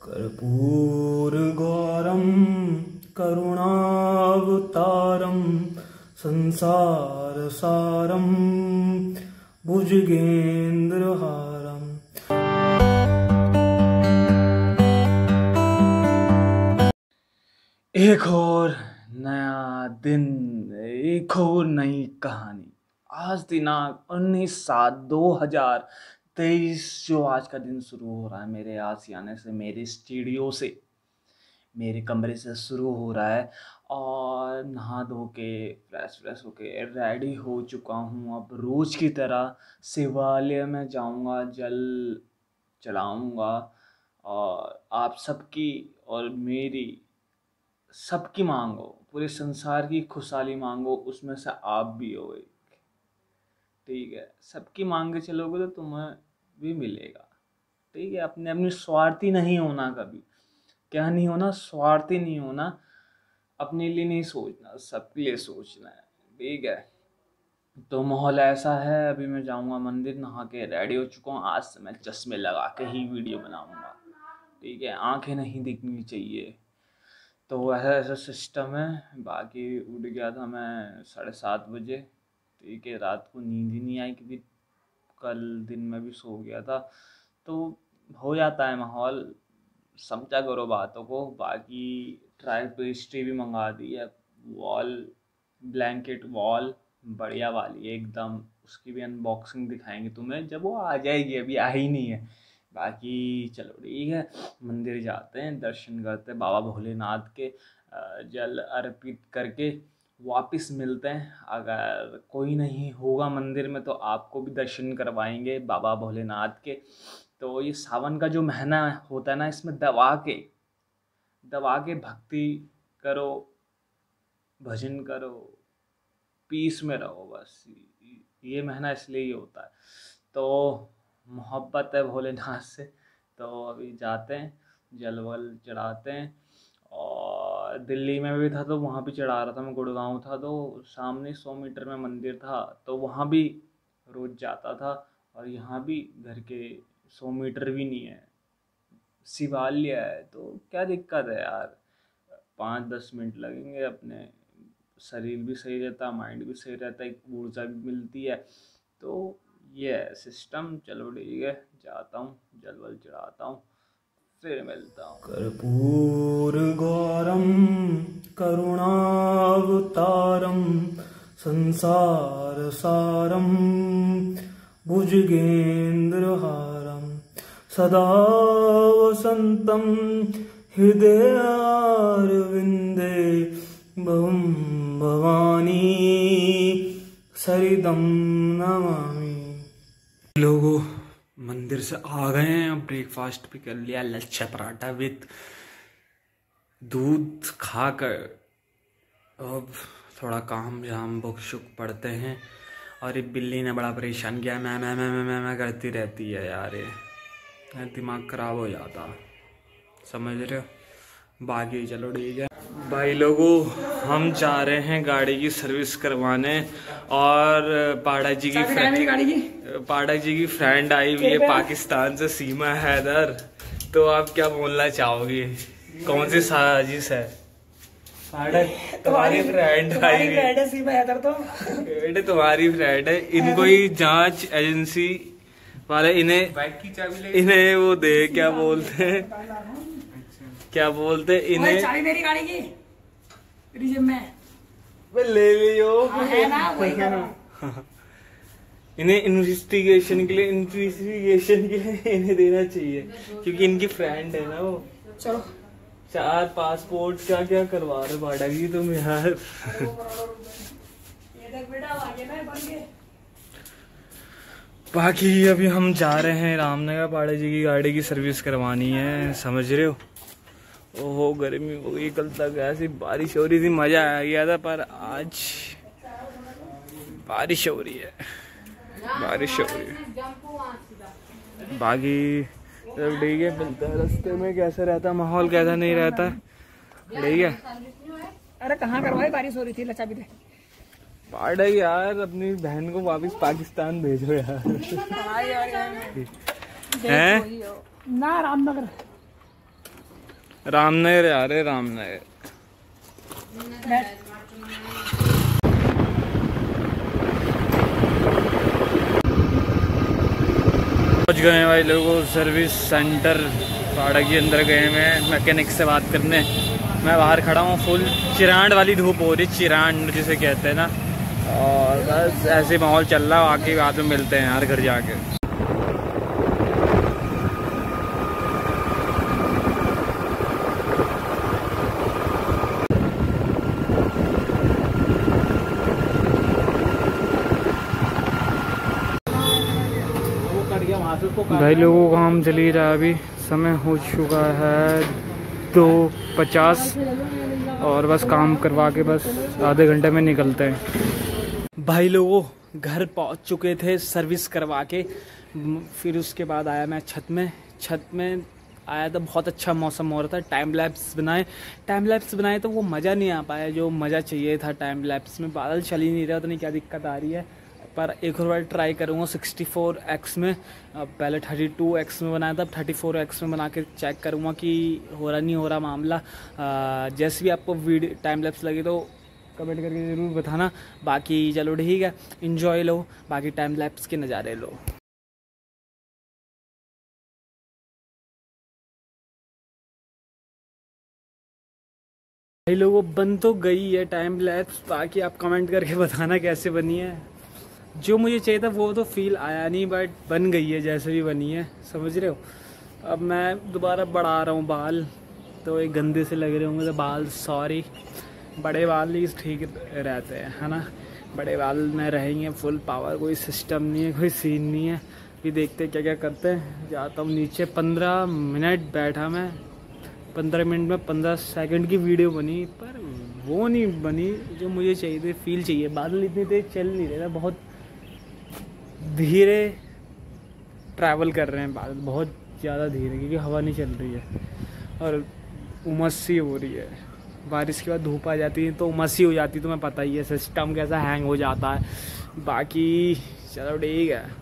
कर्पूरगौरं करुणावतारं संसारसारं भुजगेन्द्रहारम्। एक और नया दिन, एक और नई कहानी। आज दिनांक 19/7/2023 जो आज का दिन शुरू हो रहा है मेरे आशियाने से, मेरे स्टूडियो से, मेरे कमरे से शुरू हो रहा है। और नहा धो के फ्रेश होके रेडी हो चुका हूँ। अब रोज़ की तरह शिवालय में जाऊँगा, जल चढ़ाऊँगा और आप सबकी और मेरी सबकी मांगो, पूरे संसार की खुशहाली मांगो, उसमें से आप भी हो एक। ठीक है, सबकी मांग के चलोगे तो तुम्हें भी मिलेगा। ठीक है, अपने अपनी स्वार्थी नहीं होना कभी। क्या नहीं होना? स्वार्थी नहीं होना। अपने लिए नहीं सोचना, सबके लिए सोचना है। ठीक है, तो माहौल ऐसा है। अभी मैं जाऊंगा मंदिर, नहा के रेडी हो चुका हूँ। आज से मैं चश्मे लगा के ही वीडियो बनाऊंगा। ठीक है, आंखें नहीं दिखनी चाहिए। तो ऐसा सिस्टम है। बाकी उठ गया था मैं 7:30 बजे। ठीक है, रात को नींद ही नहीं आई क्योंकि कल दिन में भी सो गया था। तो हो जाता है माहौल, समझा करो बातों को। बाकी ट्राई पेस्ट्री भी मंगा दी है, वॉल ब्लैंकेट वॉल बढ़िया वाली एकदम। उसकी भी अनबॉक्सिंग दिखाएंगे तुम्हें जब वो आ जाएगी, अभी आ ही नहीं है। बाकी चलो ठीक है, मंदिर जाते हैं, दर्शन करते हैं बाबा भोलेनाथ के, जल अर्पित करके वापस मिलते हैं। अगर कोई नहीं होगा मंदिर में तो आपको भी दर्शन करवाएंगे बाबा भोलेनाथ के। तो ये सावन का जो महीना होता है ना, इसमें दबा के भक्ति करो, भजन करो, पीस में रहो। बस ये महीना इसलिए ही होता है। तो मोहब्बत है भोलेनाथ से। तो अभी जाते हैं, जल वल चढ़ाते हैं। और दिल्ली में भी था तो वहाँ भी चढ़ा रहा था मैं। गुड़गांव था तो सामने 100 मीटर में मंदिर था, तो वहाँ भी रोज़ जाता था। और यहाँ भी घर के 100 मीटर भी नहीं है, शिवालय है, तो क्या दिक्कत है यार। 5-10 मिनट लगेंगे, अपने शरीर भी सही रहता है, माइंड भी सही रहता है, एक ऊर्जा भी मिलती है। तो ये है सिस्टम। चलो ठीक है, जाता हूँ, जल वल चढ़ाता हूँ, फिर मिलता हूँ। कर्पूरगौरं करुणावतारं संसारसारं भुजगेन्द्रहारं सदा वसन्तं हृदयारविन्दे भवं भवानी सरिदं नमामि। लोगों मंदिर से आ गए हैं, ब्रेकफास्ट भी कर लिया, लच्छा पराठा विद दूध खाकर अब थोड़ा काम झाम बुक शुक पढ़ते हैं। और ये बिल्ली ने बड़ा परेशान किया, मैं करती रहती है यार, ये दिमाग ख़राब हो जाता, समझ रहे हो। बाकी चलो ठीक है भाई लोगों, हम जा रहे हैं गाड़ी की सर्विस करवाने। और पाड़ा जी की फ्रेंड आई हुई है पाकिस्तान से, सीमा हैदर। तो आप क्या बोलना चाहोगे, कौन सी साजिश है? तुम्हारी फ्रेंड आई है सीमा हैदर, तो बेटे तुम्हारी फ्रेंड है। इनको ही जांच एजेंसी वाले इन्हें वो दे, क्या बोलते हैं इन्हें, चाबी मेरी गाड़ी की रिजर्व में ले लियो। इन्हें इन्वेस्टिगेशन के लिए इन्हें देना चाहिए, क्योंकि इनकी फ्रेंड है ना वो। चलो 4 पासपोर्ट क्या करवा रहे बाड़ा जी तुम यार। बाकी अभी हम जा रहे हैं रामनगर, पाड़ा जी की गाड़ी की सर्विस करवानी है, समझ रहे हो। ओहो गर्मी हो गई, कल तक ऐसी बारिश हो रही थी, मजा आ गया था, पर आज बारिश हो रही है। बाकी सब ठीक है, मिलता है रास्ते में, कैसा रहता माहौल, कैसा नहीं रहता। ठीक है, अरे कहाँ करवाई, बारिश हो रही थी, लचा भी थे। पाड़ा यार अपनी बहन को वापस पाकिस्तान भेजो यार। हैं ना रामनगर रामनगर आ रहे, रामनगर। पहुँच गए भाई लोगों सर्विस सेंटर पाड़ा के अंदर गए हैं मैकेनिक से बात करने। मैं बाहर खड़ा हूँ, फुल चिरांड वाली धूप हो रही, चिरांड जिसे कहते हैं ना, और बस ऐसे माहौल चल रहा है। बाकी बाद में मिलते हैं यार घर जाके। भाई लोगों का काम चल ही रहा है, अभी समय हो चुका है 2:50 और बस काम करवा के बस आधे घंटे में निकलते हैं। भाई लोगों घर पहुंच चुके थे सर्विस करवा के, फिर उसके बाद आया मैं छत में आया तो बहुत अच्छा मौसम हो रहा था। टाइम लैप्स बनाए तो वो मज़ा नहीं आ पाया जो मज़ा चाहिए था टाइम लैप्स में। बादल चल ही नहीं रहा, तो नहीं क्या दिक्कत आ रही है, पर एक और बार ट्राई करूँगा 64x में। पहले 32x में बनाया था, अब 34x में बना के चेक करूँगा कि हो रहा नहीं हो रहा मामला। जैसे भी आपको वीडियो टाइम लैप्स लगे तो कमेंट करके ज़रूर बताना। बाकी चलो ठीक है, इन्जॉय लो, बाकी टाइम लैप्स के नज़ारे लो। भाई लोगों बन तो गई है टाइम लैप्स, बाकी आप कमेंट करके बताना कैसे बनी है। जो मुझे चाहिए था वो तो फील आया नहीं, बट बन गई है जैसे भी बनी है, समझ रहे हो। अब मैं दोबारा बढ़ा रहा हूँ बाल, तो एक गंदे से लग रहे होंगे तो बाल सॉरी। बड़े बाल ही ठीक रहते हैं, है ना। बड़े बाल में रहेंगे फुल पावर, कोई सिस्टम नहीं है, कोई सीन नहीं है। फिर देखते क्या क्या करते हैं। जाता हूँ नीचे। 15 मिनट बैठा मैं, 15 मिनट में 15 सेकंड की वीडियो बनी, पर वो नहीं बनी जो मुझे चाहिए थे, फील चाहिए। बादल इतनी तेज चल नहीं रहे थे, बहुत धीरे ट्रैवल कर रहे हैं बादल, बहुत ज़्यादा धीरे, क्योंकि हवा नहीं चल रही है और उमस सी हो रही है। बारिश के बाद धूप आ जाती है तो उमस सी हो जाती है, तुम्हें पता ही है सिस्टम कैसा हैंग हो जाता है। बाकी चलो ठीक है।